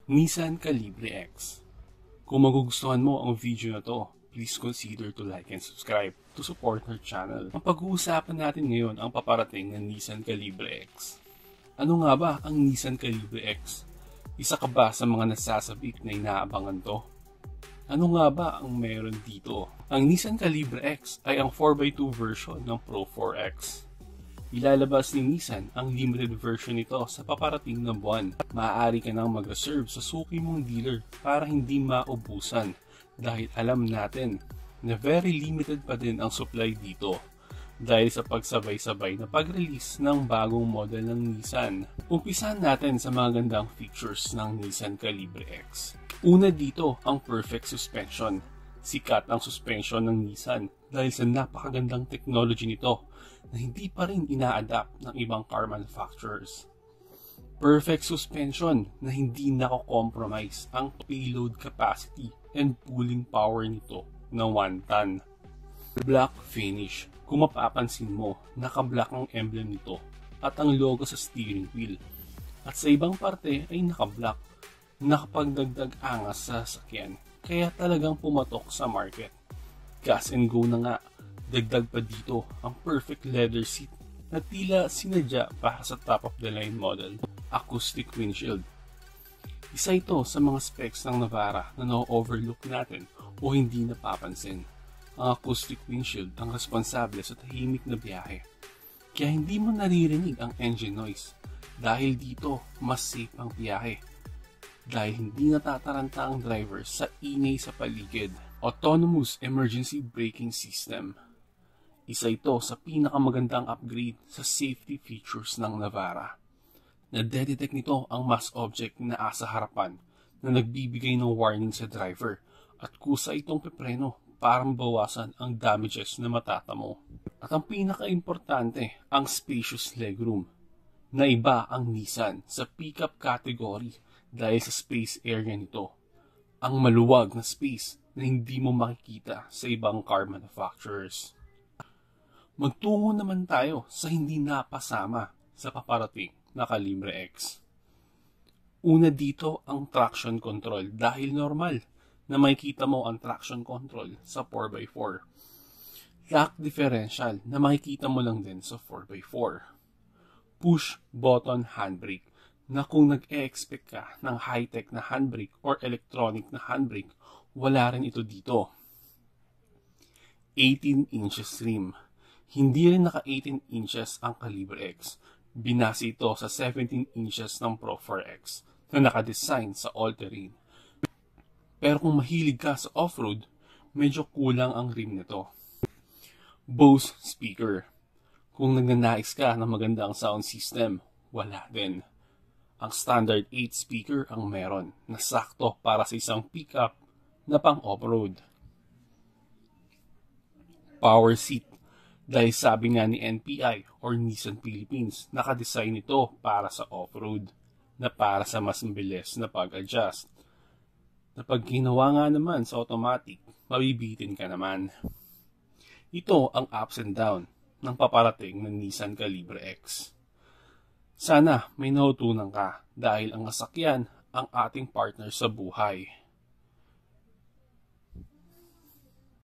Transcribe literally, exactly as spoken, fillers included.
Nissan Calibre X. Kung magugustuhan mo ang video na to, please consider to like and subscribe to support our channel. Ang pag-uusapan natin ngayon ang paparating ng Nissan Calibre X. Ano nga ba ang Nissan Calibre X? Isa ka ba sa mga nasasabik na inaabangan to? Ano nga ba ang meron dito? Ang Nissan Calibre X ay ang four by two version ng Pro four X. Ilalabas ni Nissan ang limited version nito sa paparating na buwan. Maaari ka nang mag-reserve sa suki mong dealer para hindi maubusan dahil alam natin na very limited pa din ang supply dito dahil sa pagsabay-sabay na pag-release ng bagong model ng Nissan. Umpisahan natin sa mga gandang features ng Nissan Calibre X. Una dito ang perfect suspension. Sikat ang suspension ng Nissan dahil sa napakagandang technology nito na hindi pa rin ina-adapt ng ibang car manufacturers. Perfect suspension na hindi nako-compromise ang payload capacity and pulling power nito na one ton. Black finish. Kung mapapansin mo, naka-black ang emblem nito at ang logo sa steering wheel. At sa ibang parte ay naka-black. Nakapagdagdag angas sa sasakyan kaya talagang pumatok sa market. Gas and go na nga. Dagdag pa dito ang perfect leather seat na tila sinadya para sa top of the line model. Acoustic windshield. Isa ito sa mga specs ng Navara na na-overlook natin o hindi napapansin. Ang acoustic windshield ang responsable sa tahimik na biyahe. Kaya hindi mo naririnig ang engine noise. Dahil dito, mas safe ang biyahe. Dahil hindi natataranta ang driver sa ingay sa paligid. Autonomous emergency braking system. Isa ito sa pinakamagandang upgrade sa safety features ng Navara. Nadedetect nito ang mass object na asa harapan na nagbibigay ng warning sa driver at kusa itong pepreno para mabawasan ang damages na matatamo. At ang pinaka-importante, ang spacious legroom. Na iba ang Nissan sa pickup category dahil sa space area nito. Ang maluwag na space na hindi mo makikita sa ibang car manufacturers. Magtungo naman tayo sa hindi napasama sa paparating na Calibre X. Una dito ang traction control dahil normal na makikita mo ang traction control sa four by four. Lock differential na makikita mo lang din sa four by four. Push button handbrake na kung nag-e-expect ka ng high-tech na handbrake or electronic na handbrake, wala rin ito dito. eighteen inches rim. Hindi rin naka eighteen inches ang Calibre X. Binase ito sa seventeen inches ng Pro four X na nakadesign sa all-terrain. Pero kung mahilig ka sa off-road, medyo kulang ang rim nito. Bose speaker. Kung nagnanais ka ng magandang sound system, wala din. Ang standard eight speaker ang meron na sakto para sa isang pickup na pang off-road. Power seat. Dahil sabi nga ni N P I or Nissan Philippines, nakadesign ito para sa off-road na para sa mas mabilis na pag-adjust. Na pag ginawa nga naman sa automatic, mabibitin ka naman. Ito ang ups and down ng paparating ng Nissan Calibre X. Sana may natutunan ka dahil ang sasakyan ang ating partner sa buhay.